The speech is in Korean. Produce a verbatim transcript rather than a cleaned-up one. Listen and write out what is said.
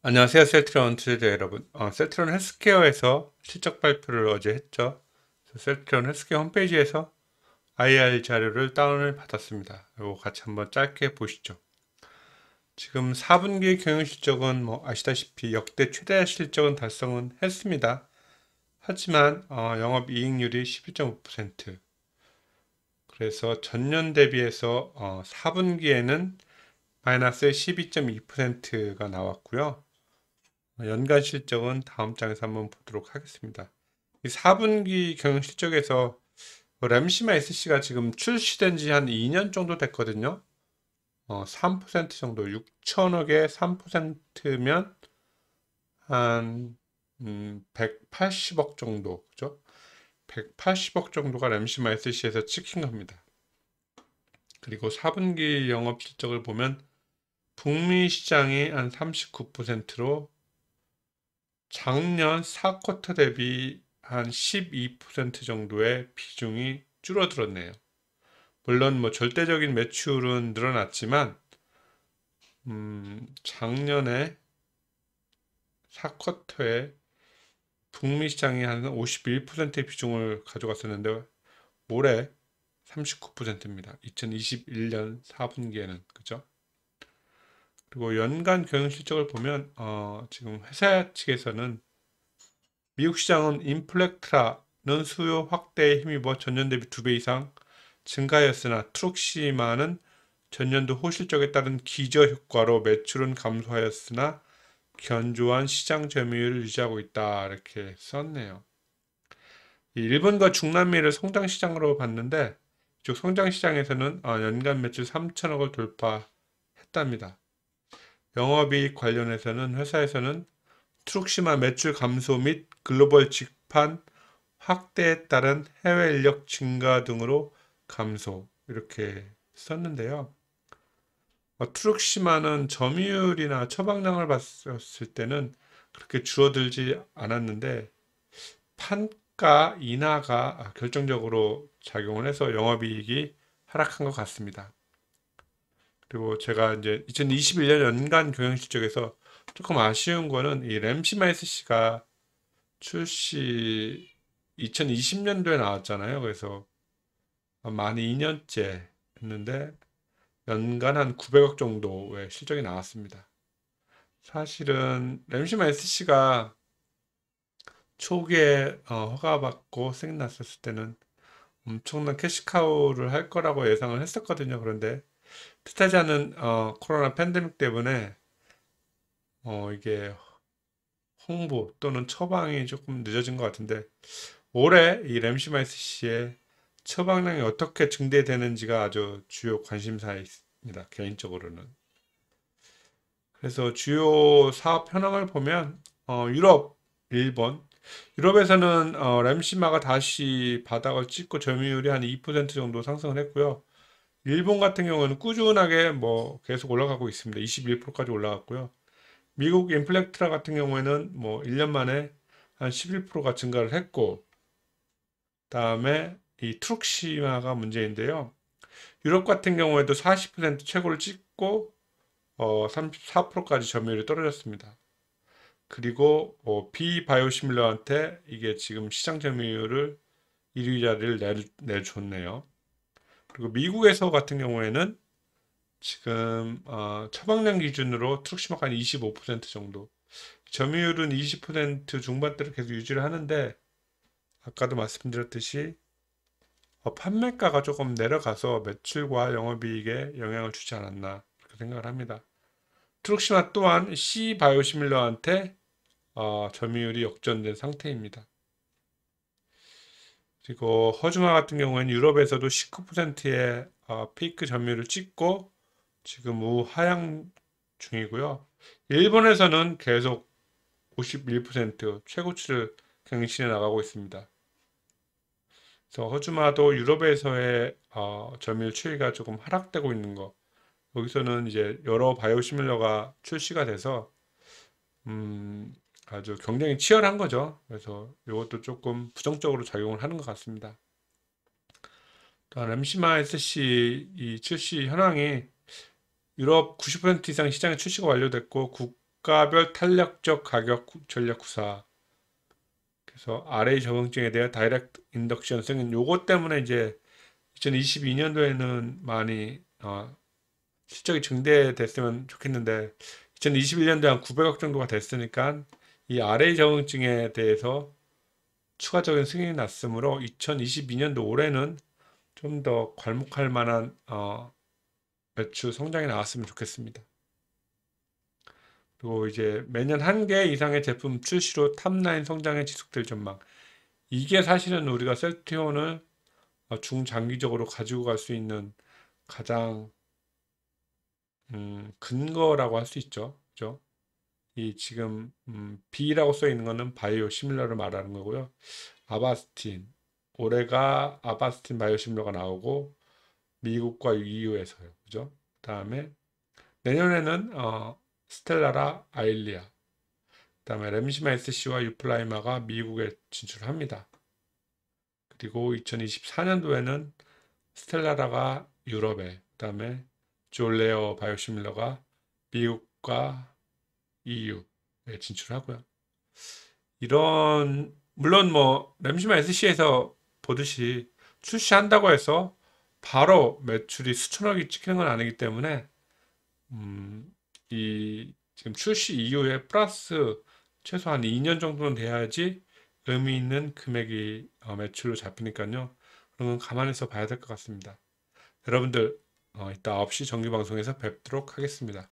안녕하세요. 셀트리온 트레이더 여러분. 어, 셀트리온 헬스케어에서 실적 발표를 어제 했죠. 그래서 셀트리온 헬스케어 홈페이지에서 아이알 자료를 다운을 받았습니다. 이거 같이 한번 짧게 보시죠. 지금 사 분기 경영 실적은 뭐 아시다시피 역대 최대 실적은 달성은 했습니다. 하지만 어, 영업 이익률이 십일 점 오 퍼센트. 그래서 전년 대비해서 어, 사 분기에는 마이너스 십이 점 이 퍼센트가 나왔고요. 연간 실적은 다음 장에서 한번 보도록 하겠습니다. 이 사 분기 경영 실적에서 램시마 에스씨가 지금 출시된 지 한 이 년 정도 됐거든요. 어, 삼 퍼센트 정도, 육천억에 삼 퍼센트면 한 음, 백팔십억 정도, 그죠? 백팔십억 정도가 램시마 에스씨에서 찍힌 겁니다. 그리고 사 분기 영업 실적을 보면 북미 시장이 한 삼십구 퍼센트로 작년 사 쿼터 대비 한 십이 퍼센트 정도의 비중이 줄어들었네요. 물론 뭐 절대적인 매출은 늘어났지만 음, 작년에 사 쿼터에 북미 시장이 한 오십일 퍼센트의 비중을 가져갔었는데 올해 삼십구 퍼센트입니다. 이천이십일 년 사 분기에는 그죠? 그리고 연간 경영 실적을 보면 어, 지금 회사 측에서는 미국 시장은 인플레크트라는 수요 확대에 힘입어 전년 대비 두 배 이상 증가하였으나 트룩시마는 전년도 호실적에 따른 기저 효과로 매출은 감소하였으나 견조한 시장 점유율을 유지하고 있다 이렇게 썼네요. 일본과 중남미를 성장 시장으로 봤는데 이쪽 성장 시장에서는 어, 연간 매출 삼천억을 돌파했답니다. 영업이익 관련해서는 회사에서는 트룩시마 매출 감소 및 글로벌 직판 확대에 따른 해외 인력 증가 등으로 감소 이렇게 썼는데요. 어, 트룩시마는 점유율이나 처방량을 봤을 때는 그렇게 줄어들지 않았는데 판가 인하가 결정적으로 작용을 해서 영업이익이 하락한 것 같습니다. 그리고 제가 이제 이천이십일 년 연간 경영실적에서 조금 아쉬운 거는 이 램시마 에스씨가 출시 이천이십 년도에 나왔잖아요. 그래서 만 이 년째 했는데 연간 한 구백억 정도의 실적이 나왔습니다. 사실은 램시마 에스씨가 초기에 어, 허가받고 생각났었을 때는 엄청난 캐시카우를 할 거라고 예상을 했었거든요. 그런데 뜻하지 않은 어, 코로나 팬데믹 때문에 어, 이게 홍보 또는 처방이 조금 늦어진 것 같은데 올해 이 램시마 에스씨의 처방량이 어떻게 증대되는지가 아주 주요 관심사입니다. 개인적으로는. 그래서 주요 사업 현황을 보면 어, 유럽, 일본, 유럽에서는 어, 램시마가 다시 바닥을 찍고 점유율이 한 이 퍼센트 정도 상승을 했고요. 일본 같은 경우는 꾸준하게 뭐 계속 올라가고 있습니다. 이십일 퍼센트까지 올라갔고요. 미국 인플렉트라 같은 경우에는 뭐 일 년 만에 한 십일 퍼센트가 증가를 했고, 다음에 이 트룩시마가 문제인데요. 유럽 같은 경우에도 사십 퍼센트 최고를 찍고 어, 삼십사 퍼센트까지 점유율이 떨어졌습니다. 그리고 어, 비바이오시밀러한테 이게 지금 시장 점유율을 일 위 자리를 내, 내줬네요. 그리고 미국에서 같은 경우에는 지금 어, 처방량 기준으로 트룩시마가 한 이십오 퍼센트 정도, 점유율은 이십 퍼센트 중반대로 계속 유지를 하는데 아까도 말씀드렸듯이 어, 판매가가 조금 내려가서 매출과 영업이익에 영향을 주지 않았나 그렇게 생각을 합니다. 트룩시마 또한 C 바이오시밀러한테 어, 점유율이 역전된 상태입니다. 그리고 허즈마 같은 경우에는 유럽에서도 십구 퍼센트의 어, 피크 점유율을 찍고 지금 우하향 중이고요. 일본에서는 계속 오십일 퍼센트 최고치를 갱신해 나가고 있습니다. 그래서 허즈마도 유럽에서의 어, 점유율 추이가 조금 하락되고 있는 거. 여기서는 이제 여러 바이오시밀러가 출시가 돼서 음, 아주 경쟁이 치열한 거죠. 그래서 이것도 조금 부정적으로 작용을 하는 것 같습니다. 또한 램시마 에스씨 이 출시 현황이 유럽 구십 퍼센트 이상 시장에 출시가 완료됐고 국가별 탄력적 가격 전략 구사. 그래서 알에이 적응증에 대한 다이렉트 인덕션 승인 요거 때문에 이제 이천이십이 년도에는 많이 어, 실적이 증대됐으면 좋겠는데 이천이십일 년도에 한 구백억 정도가 됐으니까 이 알에이 적응증에 대해서 추가적인 승인이 났으므로 이천이십이 년도 올해는 좀 더 괄목할 만한 어, 매출 성장이 나왔으면 좋겠습니다. 그리고 이제 매년 한 개 이상의 제품 출시로 탑라인 성장에 지속될 전망. 이게 사실은 우리가 셀트리온을 어, 중장기적으로 가지고 갈 수 있는 가장 음, 근거라고 할 수 있죠. 그죠? 이 지금 음, B라고 써 있는 거는 바이오 시밀러를 말하는 거고요. 아바스틴 올해가 아바스틴 바이오시밀러가 나오고 미국과 이유에서요. 그죠? 그다음에 내년에는 어, 스텔라라 아일리아 그다음에 램시마 에스씨와 유플라이마가 미국에 진출합니다. 그리고 이천이십사 년도에는 스텔라라가 유럽에 그다음에 졸레어 바이오시밀러가 미국과 이유에 진출하고요. 이런 물론 뭐 램시마 에스씨에서 보듯이 출시한다고 해서 바로 매출이 수천억이 찍히는 건 아니기 때문에 음, 이 지금 출시 이후에 플러스 최소한 이 년 정도는 돼야지 의미 있는 금액이 어, 매출로 잡히니까요. 그런 건 감안해서 봐야 될 것 같습니다. 여러분들 어, 이따 아홉 시 정규 방송에서 뵙도록 하겠습니다.